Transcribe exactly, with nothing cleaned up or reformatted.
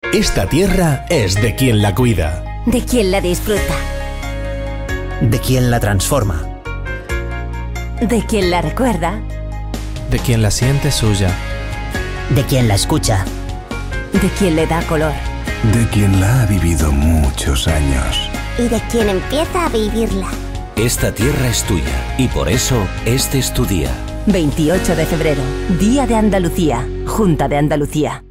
Esta tierra es de quien la cuida, de quien la disfruta, de quien la transforma, de quien la recuerda, de quien la siente suya, de quien la escucha, de quien le da color, de quien la ha vivido muchos años y de quien empieza a vivirla. Esta tierra es tuya y por eso este es tu día. veintiocho de febrero, Día de Andalucía, Junta de Andalucía.